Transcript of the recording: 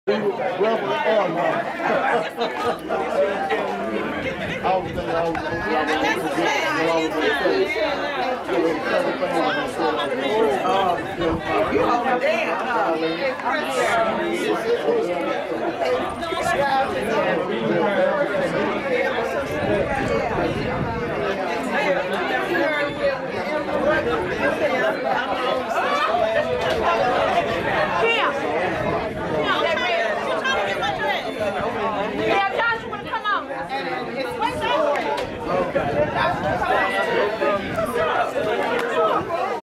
Rebel or not. I was thinking I was going to